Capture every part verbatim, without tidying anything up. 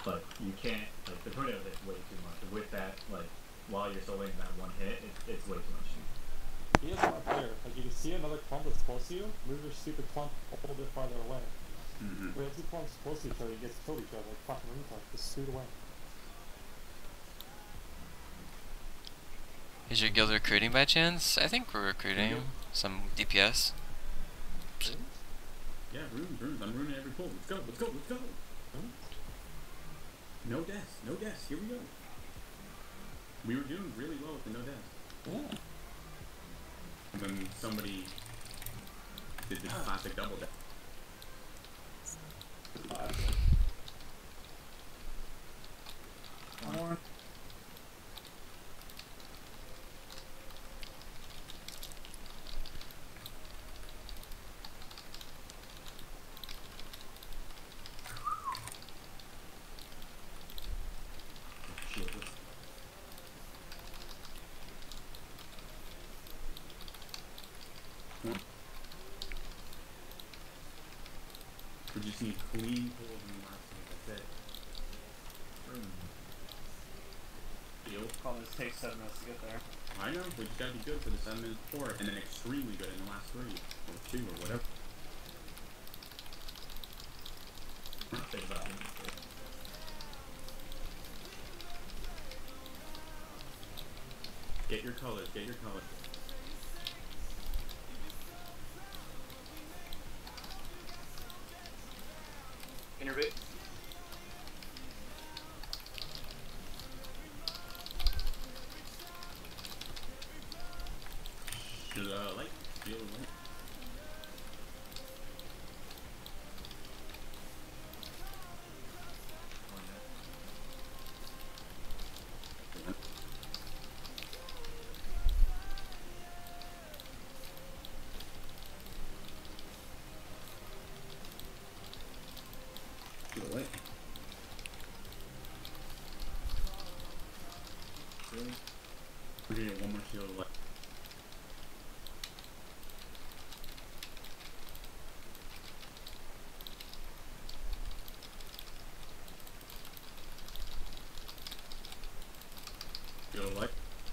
but you can't, like, the tornado is way too much. With that, like, while you're still waiting that one hit, it, it's way too much. He is not there. Like, you can see another clump that's close to you, move your stupid clump a little bit farther away. Mm-hmm. We have two clumps close to each other, you get to kill each other like fucking retard. Just scoot away. Is your guild recruiting by chance? I think we're recruiting Yeah. some D P S. Yeah, runes, runes. I'm ruining every pull. Let's go, let's go, let's go. Hmm? No deaths, no deaths. Here we go. We were doing really well with the no deaths. Yeah. And then somebody did the classic double death. More. We just need clean pulls in the last one. That's it. Deal. Probably just takes seven minutes to get there. I know, we just gotta be good for the seven minutes before, and then extremely good in the last three. Or two, or whatever. Think about it. Get your colors, get your colors. Innervate. Should, uh, like, feel the light. Feel the light. Really? We're gonna get one more shield of light. Shield of light.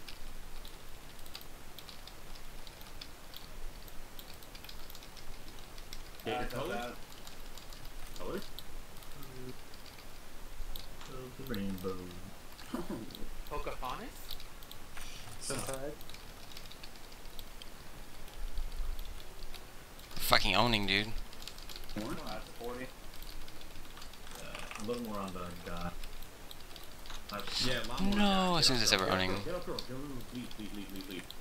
Get your colors. Colors? Of the rainbow. Pocahontas? Senpai. Fucking owning, dude. More? Oh, that's forty. Uh, a little more on the god. Uh, Yeah, a lot more. No, Get as soon up, as I girl, said we're get up, owning. girl, Get up, girl. Get up, girl. Leave, leave, leave, leave, leave.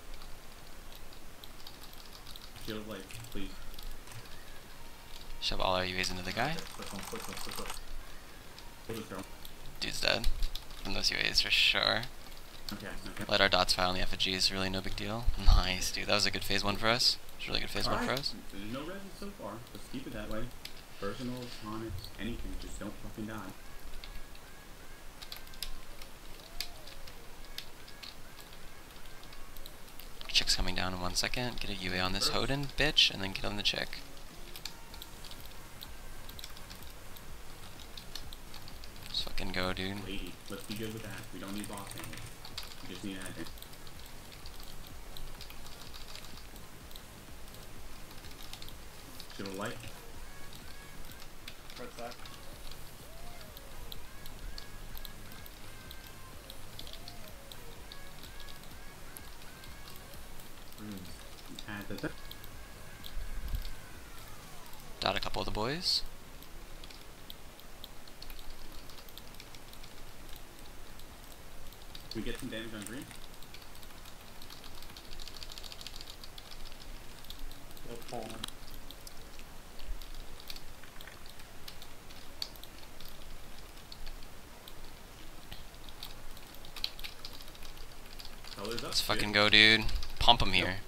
Shield of light, please. Shove all our U As into the guy. Quick one, quick one, quick one. Hold this, girl. Dude's dead. From those U As for sure. Okay, okay. Let our dots fire on the effigies, really no big deal. Nice, dude. That was a good phase one for us. It was a really good phase one for Alright, us. there's no resin so far. Let's keep it that way. Personals, tonics, anything. Just don't fucking die. Chick's coming down in one second. Get a U A on this Hoden, bitch, and then get on the chick. Let's fucking go, dude. Lady, let's be good with that. We don't need boss damage. We just need anything. Shield of light. Red sack. Add the Dot a couple of the boys. we get some damage on green. They're pulling. Colors up. Let's fucking go, dude. Pump him here.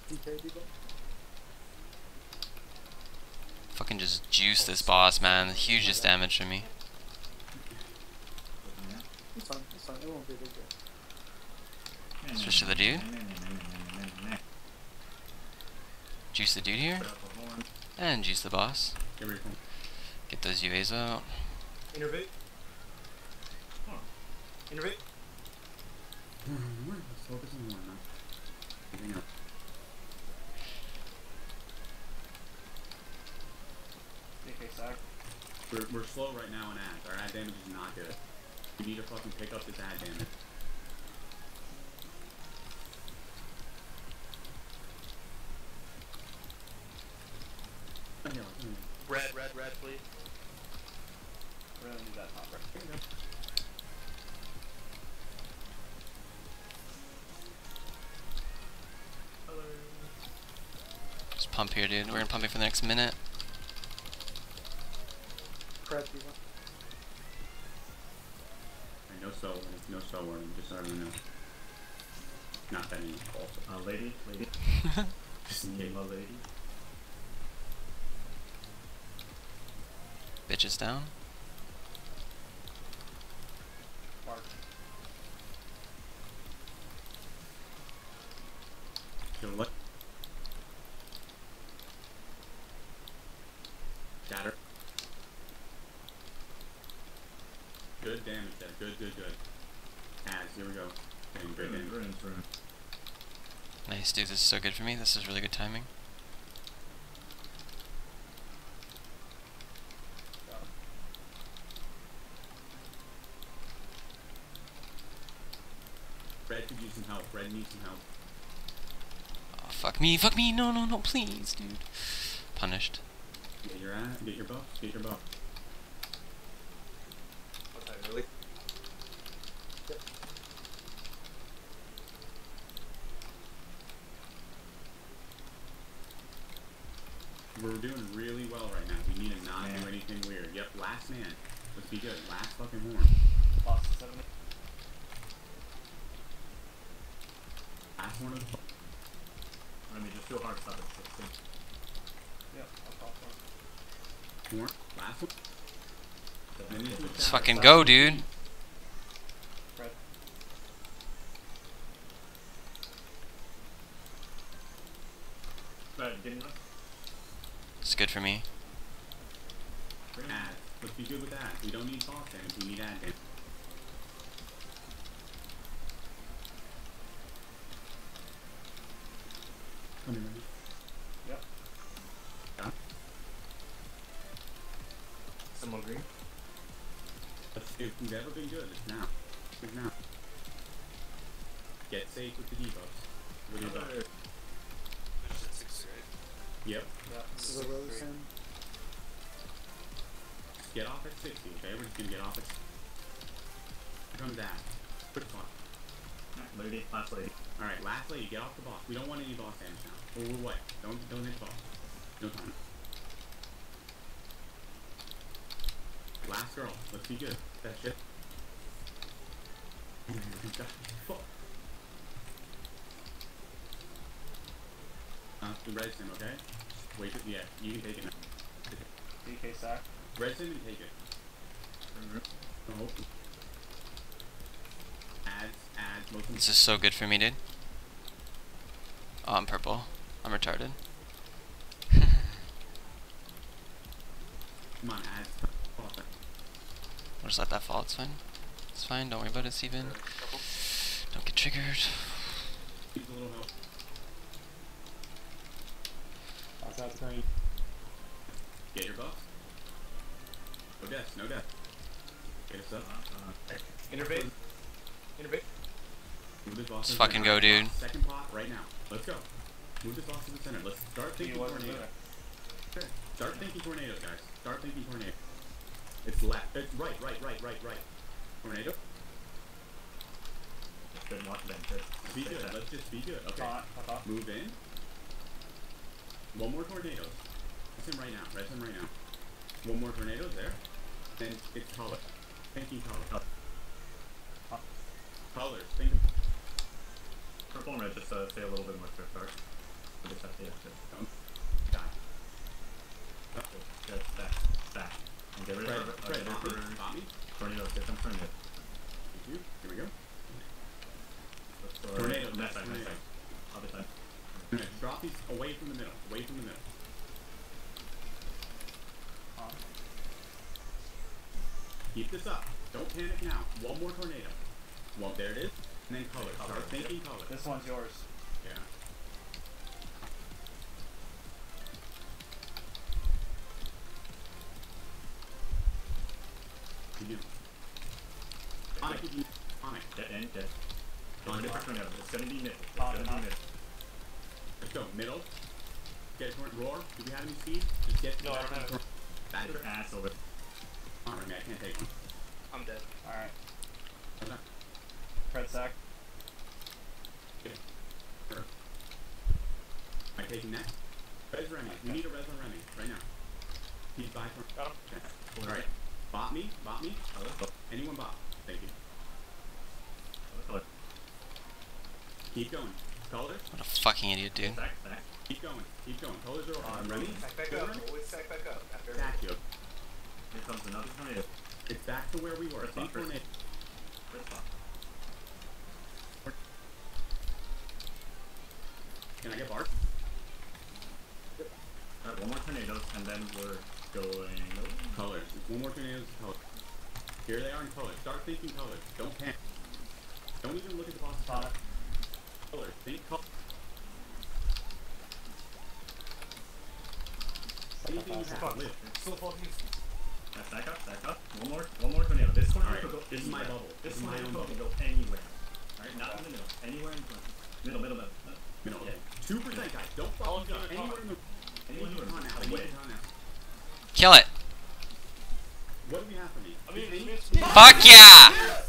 Fucking just juice this boss, man. The hugest damage to me. It's fine, it's fine. It won't be a big deal. Switch to the dude. Juice the dude here. And juice the boss. Here we go. Get those U As out. Innervate. Innervate. Let's focus on one now. Moving up. D K sack. We're, we're slow right now in ads. Our ad damage is not good. We need to fucking pick up this ad damage. Red, red, red, please. Really need that top right. There you go. Hello. Just pump here, dude. We're gonna pump it for the next minute. Red, people. Alright, no soul warning, no soul warning, just so everyone knows. Not that many also. Uh, lady, lady. Just in case, my lady. Bitches down. Mark. Yo, what? Shatter. Good damage there. Good, good, good. As, here we go. Getting great damage. Ruins, ruins. Nice, dude. This is so good for me. This is really good timing. Got him. Red could use some help. Red needs some help. Oh, fuck me. Fuck me. No, no, no. Please, dude. Punished. Get your ad, get your buff, get your buff. Okay, really? Yep. We're doing really well right now. We need to not Man. do anything weird. Yep, last man. Let's be good. Last fucking horn. Lost seven. Last horn of the I mean, just do a hard stop at sixteen. Yep, I'll pop one. horn. Last one. Then you do Let's shadow. fucking go, dude. Red. Right, getting up. It's good for me. Ad. Let's be good with that. We don't need boss damage. We need ad damage. Come in, ready? Yep. Done. Someone green. Let's do. We've never been good. It's now. It's now. Get safe with the debuffs. What do you got? Yep. Yep. This is a really Great. sim. Get off at sixty, okay? We're just gonna get off at. Here comes that. Quick fuck. Lady, last lady. Alright, last lady, get off the boss. We don't want any boss damage now. Or we're what? Don't don't hit the boss. No time. Last girl, let's be good. That shit. Fuck. Uh, the red sim, okay? Wait, yeah, you can take it now. D K sack. Red sim and take it. Oh. Ads, ads, most This is so good for me, dude. Oh, I'm purple. I'm retarded. Come on, ads. We'll just let that fall. It's fine. It's fine. Don't worry about it, Steven. Don't get triggered. Needs a little help. Outside screen. Get your buffs. No death, no death. Get us up. Uh, Innervate. Innervate. Move this boss Let's to the fucking center. go, dude. Second pot right now. Let's go. Move this boss to the center. Let's start He thinking wasn't tornado. there. Start thinking tornadoes, guys. Start thinking tornado. It's left. It's right, right, right, right, right. Tornado. good watch then, good. Be good. Let's just be good. Okay. Top, top, top. Move in. One more tornado. Press him right now. Press him right now. One more tornado there. Then it's color. Thinking color. Up. Colors. Think. Purple and red, just uh, stay a little bit more to start. We just have to, yeah, good. Don't die. Good, good, stack, stack. And get rid Fred, of uh, Fred, get stop me. rid of Stop me. tornadoes, get them tornadoes. Thank you. Here we go. Look for- Tornado, Next next side, next tornado. side. Other side. Okay, drop these away from the middle. Away from the middle. Top. Keep this up. Don't panic now. One more tornado. Well, there it is. And then color. Color. Start thinking color. This one's yours. Yeah. You do. Onyx, you Onyx. Get in, get. Get On ready your for tornado. It's gonna be middle. It's On, gonna be on. middle. Let's go. Middle. Get a torrent. Roar. Do we have any speed? Just get No, I don't have it. Bad. Get your ass over. Alright, I can't take one. I'm dead. Alright. Okay. Fred sack. Sure. Am I taking that? Res Remy. We need a res on Remy right now. He's by for. Got him. Okay. Alright. Bot me. Bot me. Color. Color. Anyone bot. Thank you. Color. Keep going. Colors. What a fucking idiot, dude. Stack, stack. Keep going. Keep going. Colors are on. On Remy. Stack back Go, up. Remy. Always stack back up. After Back you. Here comes another tornado. It's back to where we were. First Think spot, first tornado. First spot. Can I get Bart? Alright, one more tornadoes, and then we're going. Colors. One more tornadoes. Colors. Here they are in colors. Start thinking colors. Don't panic. Don't even look at the boss. Sonic. Colors. Think colors. Anything you have. Live. Still fucking. Uh, stack up, stack up. One more, one more tornado. This tornado Alright, could go this is my anywhere. bubble. This This is my tornado own could bubble. go anywhere. Alright, not in the middle. Anywhere in front. Middle, middle, middle. Uh, Middle. Yeah. Two percent guys. Don't All fucking in go. the Anywhere in the. Anyone Anyone who on is now. away. Anyone on now. Kill it. What do we have for me? I mean, Any- it's- Fuck yeah!